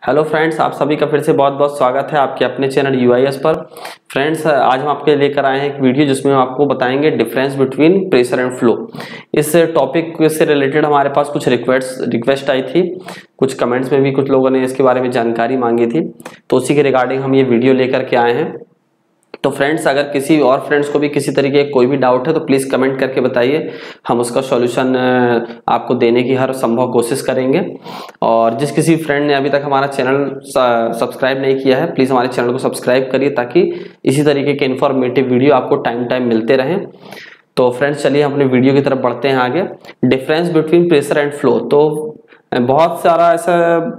Hello friends, आप सभी का फिर से बहुत बहुत स्वागत है आपके अपने चैनल यूआईएस पर। फ्रेंड्स, आज हम आपके लेकर आए हैं एक वीडियो जिसमें हम आपको बताएंगे difference between pressure and flow. इस टॉपिक से रिलेटेड हमारे पास कुछ रिक्वेस्ट आई थी, कुछ कमेंट्स में भी कुछ लोगों ने इसके बारे में जानकारी मांगी थी, तो उसी के रिगार्डिंग हम ये वीडियो लेकर के आए हैं। तो फ्रेंड्स, अगर किसी और फ्रेंड्स को भी किसी तरीके कोई भी डाउट है तो प्लीज़ कमेंट करके बताइए, हम उसका सॉल्यूशन आपको देने की हर संभव कोशिश करेंगे। और जिस किसी फ्रेंड ने अभी तक हमारा चैनल सब्सक्राइब नहीं किया है, प्लीज़ हमारे चैनल को सब्सक्राइब करिए ताकि इसी तरीके के इन्फॉर्मेटिव वीडियो आपको टाइम टाइम मिलते रहें। तो फ्रेंड्स, चलिए हम अपने वीडियो की तरफ बढ़ते हैं आगे। Difference between pressure and flow, तो बहुत सारा ऐसा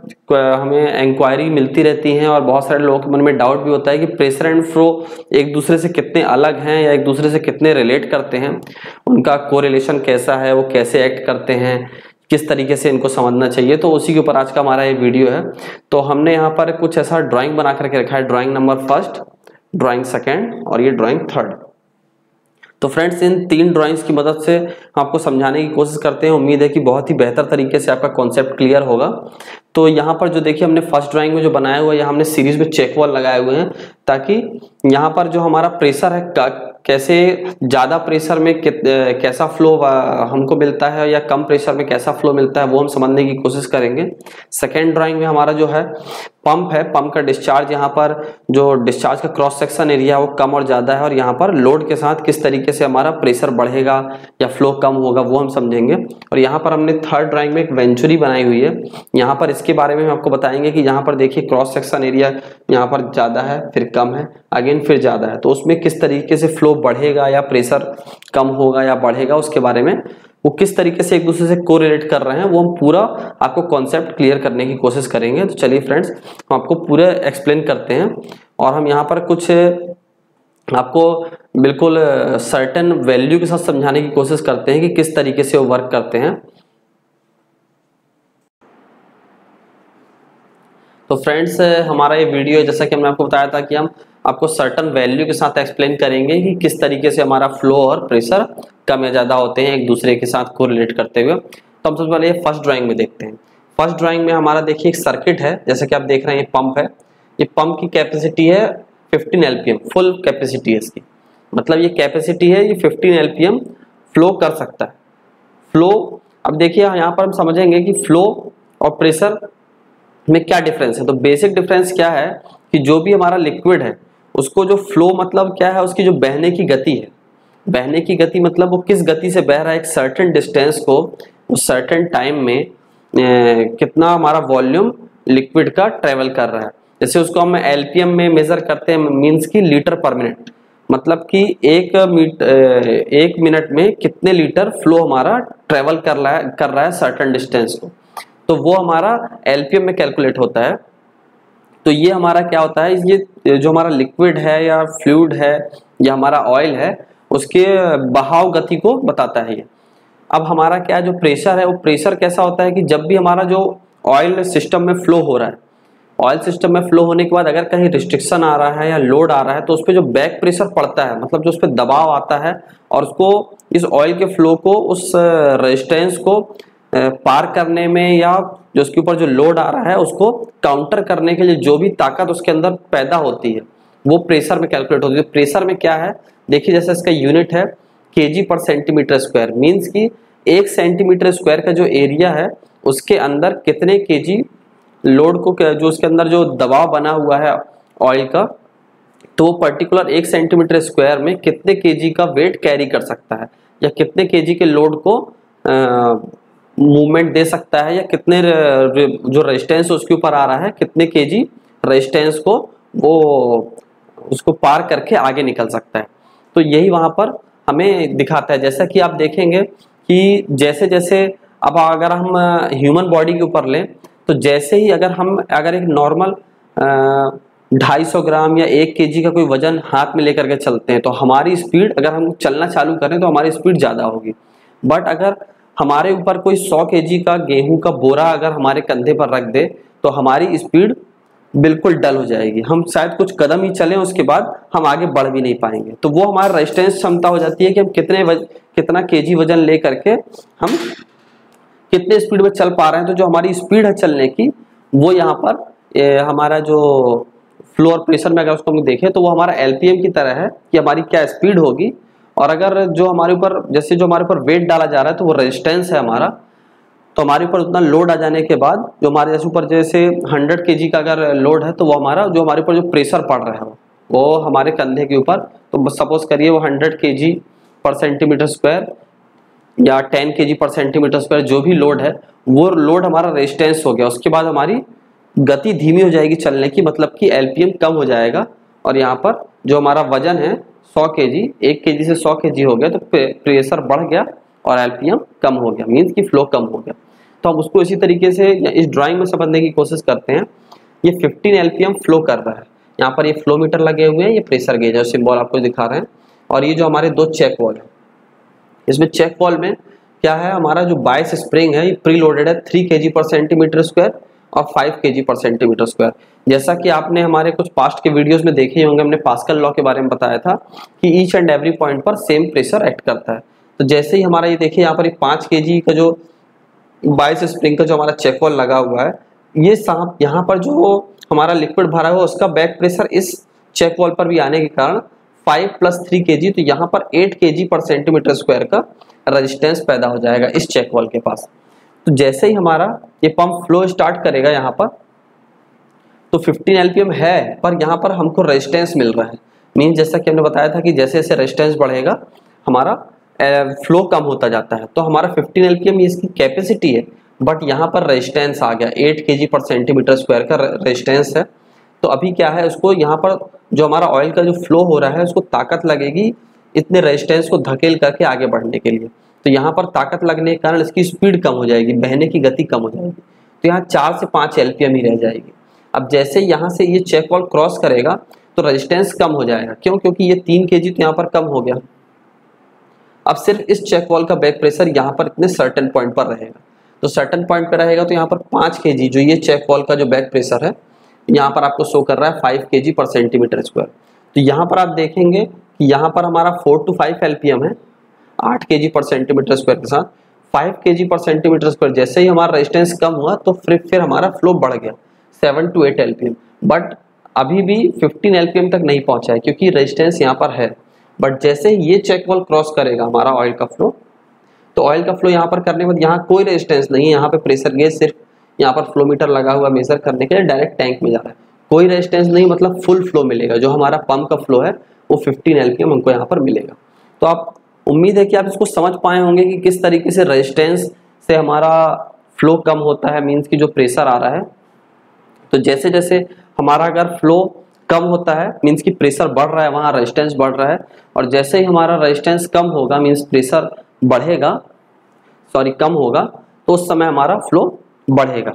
हमें इंक्वायरी मिलती रहती है और बहुत सारे लोगों के मन में डाउट भी होता है कि प्रेशर एंड फ्लो एक दूसरे से कितने अलग हैं या एक दूसरे से कितने रिलेट करते हैं, उनका कोरिलेशन कैसा है, वो कैसे एक्ट करते हैं, किस तरीके से इनको समझना चाहिए। तो उसी के ऊपर आज का हमारा ये वीडियो है। तो हमने यहाँ पर कुछ ऐसा ड्राइंग बना करके रखा है, drawing number first, drawing second और ये ड्राइंग थर्ड। तो फ्रेंड्स, इन तीन ड्राइंग्स की मदद से हम आपको समझाने की कोशिश करते हैं। उम्मीद है कि बहुत ही बेहतर तरीके से आपका कॉन्सेप्ट क्लियर होगा। तो यहाँ पर जो देखिए हमने फर्स्ट ड्राइंग में जो बनाया हुआ है, यहाँ हमने सीरीज में चेक वॉल लगाए हुए हैं ताकि यहाँ पर जो हमारा प्रेशर है कैसे ज़्यादा प्रेशर में कैसा फ्लो हमको मिलता है या कम प्रेशर में कैसा फ्लो मिलता है, वो हम समझने की कोशिश करेंगे। सेकेंड ड्राइंग में हमारा जो है पंप है, पंप का डिस्चार्ज, यहाँ पर जो डिस्चार्ज का क्रॉस सेक्शन एरिया है वो कम और ज़्यादा है, और यहाँ पर लोड के साथ किस तरीके से हमारा प्रेशर बढ़ेगा या फ्लो कम होगा वो हम समझेंगे। और यहाँ पर हमने थर्ड ड्राइंग में एक वेंचुरी बनाई हुई है, यहाँ पर इसके बारे में हम आपको बताएंगे कि यहाँ पर देखिए क्रॉस सेक्शन एरिया यहाँ पर ज़्यादा है, फिर कम है, अगेन फिर ज़्यादा है, तो उसमें किस तरीके से फ्लो बढ़ेगा या प्रेशर कम होगा या बढ़ेगा, उसके बारे में वो किस तरीके से एक दूसरे से कोरिलेट कर रहे हैं वो हम पूरा आपको कॉन्सेप्ट क्लियर करने की कोशिश करेंगे। तो चलिए फ्रेंड्स, हम आपको पूरा एक्सप्लेन करते हैं और हम यहाँ पर कुछ आपको बिल्कुल सर्टेन वैल्यू के साथ समझाने की कोशिश करते हैं कि किस तरीके से वो वर्क करते हैं। तो फ्रेंड्स, हमारा ये वीडियो जैसा कि हमने आपको बताया था कि हम आपको सर्टन वैल्यू के साथ एक्सप्लेन करेंगे कि किस तरीके से हमारा फ्लो और प्रेशर कम या ज़्यादा होते हैं एक दूसरे के साथ कोरिलेट करते हुए। तो हम सबसे पहले ये फर्स्ट ड्राइंग में देखते हैं। फर्स्ट ड्राइंग में हमारा देखिए एक सर्किट है, जैसे कि आप देख रहे हैं ये पंप है। ये पंप की कैपेसिटी है 15 LPM, फुल कैपेसिटी है इसकी, मतलब ये कैपेसिटी है, ये 15 LPM फ्लो कर सकता है। फ्लो, अब देखिए यहाँ पर हम समझेंगे कि फ्लो और प्रेशर में क्या डिफरेंस है। तो बेसिक डिफरेंस क्या है कि जो भी हमारा लिक्विड है उसको जो फ्लो मतलब क्या है, उसकी जो बहने की गति है, बहने की गति मतलब वो किस गति से बह रहा है, एक सर्टेन डिस्टेंस को उस सर्टेन टाइम में कितना हमारा वॉल्यूम लिक्विड का ट्रेवल कर रहा है। जैसे उसको हम LPM में मेजर करते हैं, मीन्स की लीटर पर मिनट, मतलब कि एक मिनट में कितने लीटर फ्लो हमारा ट्रेवल कर रहा है सर्टेन डिस्टेंस को, तो वो हमारा LPM में कैलकुलेट होता है। तो ये हमारा क्या होता है, ये जो हमारा लिक्विड है या फ्लूइड है या हमारा ऑयल है उसके बहाव गति को बताता है ये। अब हमारा क्या जो प्रेशर है, वो प्रेशर कैसा होता है कि जब भी हमारा जो ऑयल सिस्टम में फ्लो हो रहा है, ऑयल सिस्टम में फ्लो होने के बाद अगर कहीं रिस्ट्रिक्शन आ रहा है या लोड आ रहा है तो उस पर जो बैक प्रेशर पड़ता है, मतलब जो उस पर दबाव आता है और उसको इस ऑयल के फ्लो को उस रेजिस्टेंस को पार करने में या जो उसके ऊपर जो लोड आ रहा है उसको काउंटर करने के लिए जो भी ताकत उसके अंदर पैदा होती है वो प्रेशर में कैलकुलेट होती है। प्रेशर में क्या है देखिए, जैसे इसका यूनिट है kg पर सेंटीमीटर स्क्वायर, मीन्स कि 1 सेंटीमीटर स्क्वायर का जो एरिया है उसके अंदर कितने kg लोड को, जो उसके अंदर जो दबाव बना हुआ है ऑयल का, तो वो पर्टिकुलर 1 सेंटीमीटर स्क्वायर में कितने kg का वेट कैरी कर सकता है या कितने kg के लोड को मूवमेंट दे सकता है, या कितने जो रेजिस्टेंस उसके ऊपर आ रहा है कितने kg रेजिस्टेंस को वो उसको पार करके आगे निकल सकता है। तो यही वहाँ पर हमें दिखाता है। जैसा कि आप देखेंगे कि जैसे जैसे अब अगर हम ह्यूमन बॉडी के ऊपर लें तो जैसे ही अगर एक नॉर्मल 250 ग्राम या 1 kg का कोई वजन हाथ में लेकर के चलते हैं तो हमारी स्पीड, अगर हम चलना चालू करें तो हमारी स्पीड ज़्यादा होगी। बट अगर हमारे ऊपर कोई 100 kg का गेहूं का बोरा अगर हमारे कंधे पर रख दे तो हमारी स्पीड बिल्कुल डल हो जाएगी, हम शायद कुछ कदम ही चलें उसके बाद हम आगे बढ़ भी नहीं पाएंगे। तो वो हमारा रेजिस्टेंस क्षमता हो जाती है कि हम कितना kg वजन ले करके हम कितने स्पीड में चल पा रहे हैं। तो जो हमारी स्पीड है चलने की वो यहाँ पर हमारा जो फ्लो और प्रेशर में अगर उसको हम देखें तो वो हमारा एलपीएम की तरह है कि हमारी क्या स्पीड होगी, और अगर जो हमारे ऊपर जैसे जो हमारे ऊपर वेट डाला जा रहा है तो वो रेजिस्टेंस है हमारा, तो हमारे ऊपर उतना लोड आ जाने के बाद जो हमारे जैसे ऊपर जैसे 100 kg का अगर लोड है तो वो हमारा जो हमारे ऊपर जो प्रेशर पड़ रहा है वो हमारे कंधे के ऊपर, तो सपोज करिए वो 100 kg पर सेंटीमीटर स्क्वायर या 10 kg पर सेंटीमीटर स्क्वायर जो भी लोड है वो लोड हमारा रेजिस्टेंस हो गया। उसके बाद हमारी गति धीमी हो जाएगी चलने की, मतलब कि एलपीएम कम हो जाएगा, और यहाँ पर जो हमारा वजन है 100 kg, 1 kg से 100 kg हो गया तो प्रेशर बढ़ गया और एलपीएम कम हो गया, मीन्स कि फ्लो कम हो गया। तो हम उसको इसी तरीके से इस ड्राइंग में समझने की कोशिश करते हैं। ये 15 एलपीएम फ्लो कर रहा है, यहाँ पर ये फ्लो मीटर लगे हुए हैं, ये प्रेशर गेज है, सिंबल आपको दिखा रहे हैं, और ये जो हमारे दो चेक वॉल है, इसमें चेक वॉल में क्या है, हमारा जो बाइस स्प्रिंग है ये प्री लोडेड है 3 kg पर सेंटीमीटर स्क्वायर और 5 kg पर सेंटीमीटर स्क्वायर। जैसा कि आपने हमारे कुछ पास्ट के वीडियोस में देखे होंगे, हमने पास्कल लॉ के बारे में बताया था कि ईच एंड एवरी पॉइंट पर सेम प्रेशर एक्ट करता है। तो जैसे ही हमारा ये देखिए यहाँ पर 5 kg का जो बाइस स्प्रिंग का जो हमारा चेक वॉल लगा हुआ है, ये सांप यहाँ पर जो हमारा लिक्विड भरा हुआ है उसका बैक प्रेशर इस चेक वॉल पर भी आने के कारण 5 + 3 kg, तो यहाँ पर 8 kg पर सेंटीमीटर स्क्वायर का रेजिस्टेंस पैदा हो जाएगा इस चेक वॉल के पास। तो जैसे ही हमारा ये पंप फ्लो स्टार्ट करेगा यहाँ पर, तो 15 एलपीएम है पर यहाँ पर हमको रेजिस्टेंस मिल रहा है, मीन जैसा कि हमने बताया था कि जैसे जैसे रेजिस्टेंस बढ़ेगा हमारा फ्लो कम होता जाता है। तो हमारा 15 एलपीएम ये इसकी कैपेसिटी है, बट यहाँ पर रेजिस्टेंस आ गया 8 kg पर सेंटीमीटर स्क्वायर का रेजिस्टेंस है। तो अभी क्या है, उसको यहाँ पर जो हमारा ऑयल का जो फ्लो हो रहा है उसको ताकत लगेगी इतने रेजिस्टेंस को धकेल करके आगे बढ़ने के लिए। तो यहाँ पर ताकत लगने के कारण इसकी स्पीड कम हो जाएगी, बहने की गति कम हो जाएगी, तो यहाँ 4 से 5 एलपीएम ही रह जाएगी। अब जैसे यहाँ से ये चेक वॉल क्रॉस करेगा तो रेजिस्टेंस कम हो जाएगा, क्यों? क्योंकि ये 3 kg तो यहाँ पर कम हो गया। अब सिर्फ इस चेक वॉल का बैक प्रेशर यहाँ पर इतने सर्टेन पॉइंट पर रहेगा, तो सर्टेन पॉइंट पर रहेगा तो यहाँ पर 5 kg जो ये चेक वॉल का जो बैक प्रेशर है यहाँ पर आपको शो कर रहा है 5 kg पर सेंटीमीटर स्क्वायर। तो यहाँ पर आप देखेंगे कि यहाँ पर हमारा 4 to 5 एलपीएम है 8 kg पर सेंटीमीटर स्क्वायर के साथ 5 kg पर सेंटीमीटर स्क्वायर। जैसे ही हमारा रेजिस्टेंस कम हुआ तो फिर हमारा फ्लो बढ़ गया 7 to 8 एलपीएम, बट अभी भी 15 एलपीएम तक नहीं पहुंचा है क्योंकि रेजिस्टेंस यहाँ पर है। बट जैसे ही ये चेक वॉल क्रॉस करेगा हमारा ऑयल का फ्लो, तो ऑयल का फ्लो यहाँ पर करने के बाद यहाँ कोई रेजिस्टेंस नहीं है, यहाँ पे प्रेशर गेज सिर्फ यहाँ पर फ्लो मीटर लगा हुआ मेजर करने के लिए डायरेक्ट टैंक में जा रहा है, कोई रेजिस्टेंस नहीं, मतलब फुल फ्लो मिलेगा। जो हमारा पंप का फ्लो है वो 15 एलपीएम हमको यहाँ पर मिलेगा। तो आप उम्मीद है कि आप इसको समझ पाए होंगे कि किस तरीके से रेजिस्टेंस से हमारा फ्लो कम होता है, मीन्स की जो प्रेशर आ रहा है। तो जैसे जैसे हमारा अगर फ्लो कम होता है मीन्स की प्रेशर बढ़ रहा है, वहाँ रेजिस्टेंस बढ़ रहा है, और जैसे ही हमारा रेजिस्टेंस कम होगा मीन्स प्रेशर बढ़ेगा, कम होगा, तो उस समय हमारा फ्लो बढ़ेगा।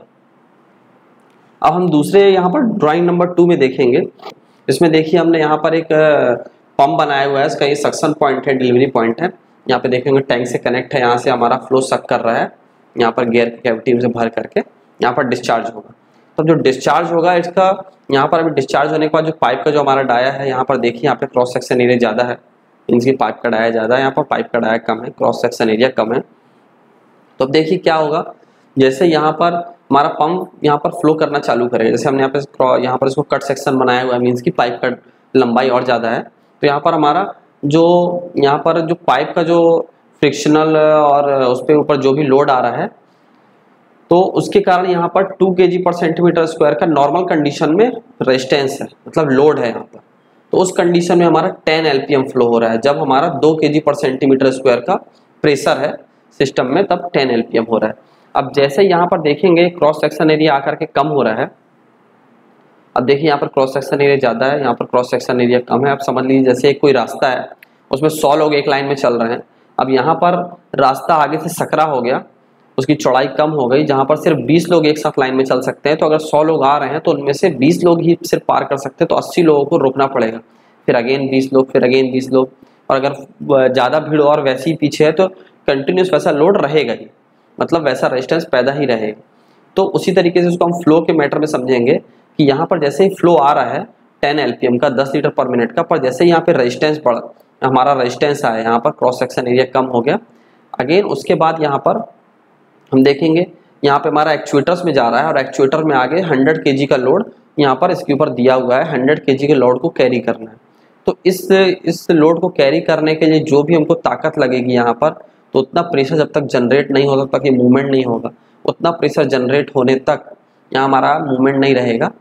अब हम दूसरे यहाँ पर ड्राइंग नंबर 2 में देखेंगे। इसमें देखिए हमने यहाँ पर एक पंप बनाया हुआ है, इसका ये सक्शन पॉइंट है, डिलीवरी पॉइंट है। यहाँ पे देखेंगे टैंक से कनेक्ट है, यहाँ से हमारा फ्लो सक कर रहा है, यहाँ पर गियर की कैविटी से भर करके यहाँ पर डिस्चार्ज होगा। तब जो डिस्चार्ज होगा इसका यहाँ पर अभी डिस्चार्ज होने के बाद जो पाइप का जो हमारा डाया है, यहाँ पर देखिए यहाँ पे क्रॉस सेक्शन एरिया ज़्यादा है, इनकी पाइप का डाया ज़्यादा है, यहाँ पर पाइप का डाया कम है, क्रॉस सेक्शन एरिया कम है। तो अब देखिए क्या होगा, जैसे यहाँ पर हमारा पंप यहाँ पर फ्लो करना चालू करेगा, जैसे हमने यहाँ पर इसको कट सेक्शन बनाया हुआ है, मीन्स की पाइप का लंबाई और ज़्यादा है, तो यहाँ पर हमारा जो यहाँ पर जो पाइप का जो फ्रिक्शनल और उस पर ऊपर जो भी लोड आ रहा है, तो उसके कारण यहाँ पर 2 kg पर सेंटीमीटर स्क्वायर का नॉर्मल कंडीशन में रेजिस्टेंस है, मतलब लोड है यहाँ पर। तो उस कंडीशन में हमारा 10 एलपीएम फ्लो हो रहा है। जब हमारा 2 kg पर सेंटीमीटर स्क्वायर का प्रेशर है सिस्टम में, तब 10 एलपीएम हो रहा है। अब जैसे यहाँ पर देखेंगे क्रॉस सेक्शन एरिया आकर के कम हो रहा है। अब देखिए यहाँ पर क्रॉस सेक्शन एरिया ज़्यादा है, यहाँ पर क्रॉस सेक्शन एरिया कम है। अब समझ लीजिए जैसे कोई रास्ता है, उसमें 100 लोग एक लाइन में चल रहे हैं। अब यहाँ पर रास्ता आगे से सकरा हो गया, उसकी चौड़ाई कम हो गई, जहाँ पर सिर्फ 20 लोग एक साथ लाइन में चल सकते हैं। तो अगर 100 लोग आ रहे हैं तो उनमें से 20 लोग ही सिर्फ पार कर सकते हैं, तो 80 लोगों को रोकना पड़ेगा, फिर अगेन 20 लोग, फिर अगेन 20 लोग। और अगर ज़्यादा भीड़ और वैसी ही पीछे है तो कंटिन्यूस वैसा लोड रहेगा ही, मतलब वैसा रेजिस्टेंस पैदा ही रहेगा। तो उसी तरीके से उसको हम फ्लो के मैटर में समझेंगे कि यहाँ पर जैसे ही फ्लो आ रहा है 10 एलपीएम का 10 लीटर पर मिनट का, पर जैसे ही यहाँ पे रेजिस्टेंस बढ़ हमारा रेजिस्टेंस आया, यहाँ पर क्रॉस सेक्शन एरिया कम हो गया। अगेन उसके बाद यहाँ पर हम देखेंगे यहाँ पे हमारा एक्चुएटर्स में जा रहा है और एक्चुएटर में आगे 100 kg का लोड यहाँ पर इसके ऊपर दिया हुआ है। 100 kg के लोड को कैरी करना है। तो इस लोड को कैरी करने के लिए जो भी हमको ताकत लगेगी यहाँ पर, तो उतना प्रेशर जब तक जनरेट नहीं होगा, तब तक ये मूवमेंट नहीं होगा। उतना प्रेशर जनरेट होने तक यहाँ हमारा मूवमेंट नहीं रहेगा।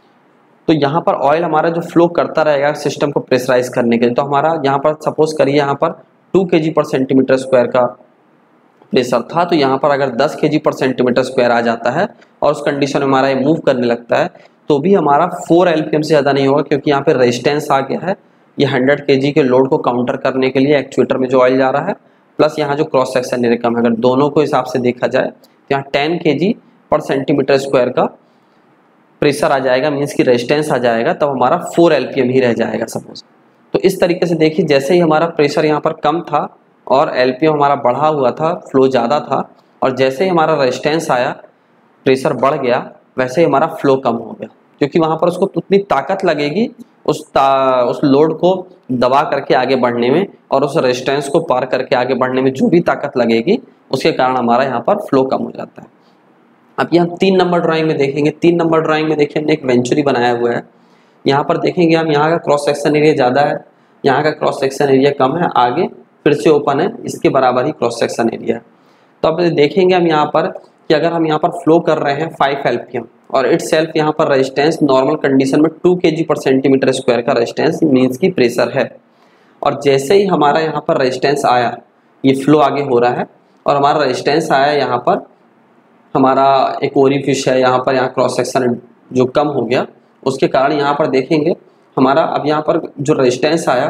तो यहाँ पर ऑयल हमारा जो फ्लो करता रहेगा सिस्टम को प्रेशराइज करने के लिए। तो हमारा यहाँ पर सपोज करिए यहाँ पर 2 kg पर सेंटीमीटर स्क्वायर का प्रेशर था, तो यहाँ पर अगर 10 kg पर सेंटीमीटर स्क्वायर आ जाता है और उस कंडीशन में हमारा ये मूव करने लगता है, तो भी हमारा 4 LPM से ज़्यादा नहीं होगा, क्योंकि यहाँ पे रेजिस्टेंस आ गया है। ये 100 kg के लोड को काउंटर करने के लिए एक्चुएटर में जो ऑयल जा रहा है, प्लस यहाँ जो क्रॉस सेक्शन एरिया कम है। अगर दोनों को हिसाब से देखा जाए तो यहाँ 10 kg पर सेंटीमीटर स्क्वायर का प्रेशर आ जाएगा, मीन्स की रेजिस्टेंस आ जाएगा, तब हमारा 4 LPM ही रह जाएगा सपोज। तो इस तरीके से देखिए, जैसे ही हमारा प्रेशर यहाँ पर कम था और LPM हमारा बढ़ा हुआ था, फ्लो ज़्यादा था, और जैसे ही हमारा रेजिस्टेंस आया, प्रेशर बढ़ गया, वैसे ही हमारा फ्लो कम हो गया, क्योंकि वहाँ पर उसको उतनी ताकत लगेगी उस लोड को दबा करके आगे बढ़ने में, और उस रेजिस्टेंस को पार करके आगे बढ़ने में जो भी ताकत लगेगी, उसके कारण हमारा यहाँ पर फ्लो कम हो जाता है। अब ये हम 3 नंबर ड्राइंग में देखेंगे। 3 नंबर ड्राइंग में देखिए हमने एक वेंचुरी बनाया हुआ है। यहाँ पर देखेंगे हम, यहाँ का क्रॉस सेक्शन एरिया ज़्यादा है, यहाँ का क्रॉस सेक्शन एरिया कम है, आगे फिर से ओपन है, इसके बराबर ही क्रॉस सेक्शन एरिया है। तो अब देखेंगे हम यहाँ पर कि अगर हम यहाँ पर फ्लो कर रहे हैं 5 LPM और इट्स सेल्फ यहाँ पर रेजिस्टेंस नॉर्मल कंडीशन में 2 kg पर सेंटीमीटर स्क्वायर का रेजिस्टेंस मीन्स की प्रेशर है, और जैसे ही हमारा यहाँ पर रेजिस्टेंस आया, ये फ्लो आगे हो रहा है और हमारा रेजिस्टेंस आया, यहाँ पर हमारा एक ओरिफिश है, यहाँ पर यहाँ क्रॉस सेक्शन जो कम हो गया, उसके कारण यहाँ पर देखेंगे हमारा अब यहाँ पर जो रेजिस्टेंस आया,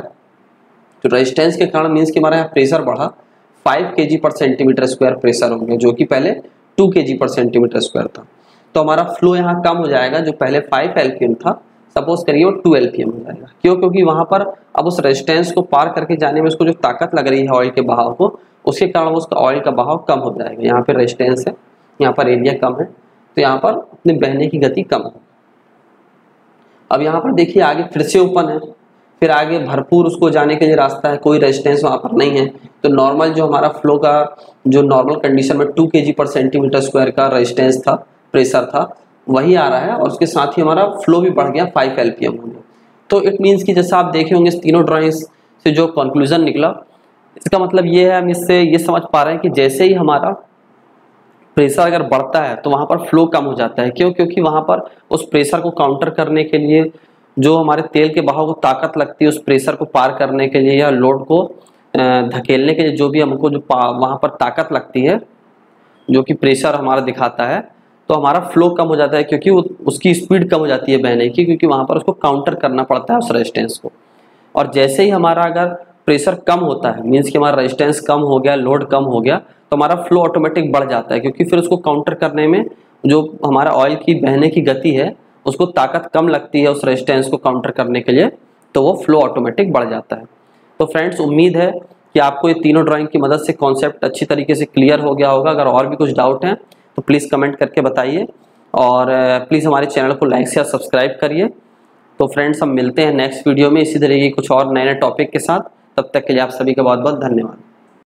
तो रेजिस्टेंस के कारण मीन्स कि हमारा यहाँ प्रेशर बढ़ा, 5 kg पर सेंटीमीटर स्क्वायर प्रेशर हो गया, जो कि पहले 2 kg पर सेंटीमीटर स्क्वायर था। तो हमारा फ्लो यहाँ कम हो जाएगा, जो पहले 5 LPM था सपोज करिए वो 2 LPM हो जाएगा। क्यों? क्योंकि वहाँ पर अब उस रेजिस्टेंस को पार करके जाने में उसको जो ताकत लग रही है ऑयल के बहाव को, उसके कारण उसका ऑयल का बहाव कम हो जाएगा। यहाँ पर रेजिस्टेंस है, यहाँ पर एरिया कम है, तो यहाँ पर अपने बहने की गति कम है। अब यहाँ पर देखिए आगे फिर से ओपन है, फिर आगे भरपूर उसको जाने के लिए रास्ता है, कोई रेजिस्टेंस वहाँ पर नहीं है। तो नॉर्मल जो हमारा फ्लो का जो नॉर्मल कंडीशन में 2 kg पर सेंटीमीटर स्क्वायर का रेजिस्टेंस था, प्रेशर था, वही आ रहा है, और उसके साथ ही हमारा फ्लो भी बढ़ गया, 5 LPM हो गया। तो इट मीन्स कि जैसा आप देखे होंगे इस तीनों ड्राइंग्स से जो कंक्लूजन निकला, इसका मतलब ये है, हम इससे ये समझ पा रहे हैं कि जैसे ही हमारा प्रेशर अगर बढ़ता है तो वहाँ पर फ्लो कम हो जाता है। क्यों? क्योंकि वहाँ पर उस प्रेशर को काउंटर करने के लिए जो हमारे तेल के बहाव को ताकत लगती है, उस प्रेशर को पार करने के लिए या लोड को धकेलने के लिए जो भी हमको जो वहाँ पर ताकत लगती है, जो कि प्रेशर हमारा दिखाता है, तो हमारा फ्लो कम हो जाता है, क्योंकि उसकी स्पीड कम हो जाती है बहने की, क्योंकि वहाँ पर उसको काउंटर करना पड़ता है उस रेजिस्टेंस को। और जैसे ही हमारा अगर प्रेशर कम होता है, मीन्स कि हमारा रेजिस्टेंस कम हो गया, लोड कम हो गया, तो हमारा फ्लो ऑटोमेटिक बढ़ जाता है, क्योंकि फिर उसको काउंटर करने में जो हमारा ऑयल की बहने की गति है, उसको ताकत कम लगती है उस रेजिस्टेंस को काउंटर करने के लिए, तो वो फ्लो ऑटोमेटिक बढ़ जाता है। तो फ्रेंड्स, उम्मीद है कि आपको ये तीनों ड्राइंग की मदद से कॉन्सेप्ट अच्छी तरीके से क्लियर हो गया होगा। अगर और भी कुछ डाउट हैं तो प्लीज़ कमेंट करके बताइए, और प्लीज़ हमारे चैनल को लाइक या सब्सक्राइब करिए। तो फ्रेंड्स, हम मिलते हैं नेक्स्ट वीडियो में इसी तरीके कुछ और नए नए टॉपिक के साथ। तब तक के लिए आप सभी का बहुत बहुत धन्यवाद।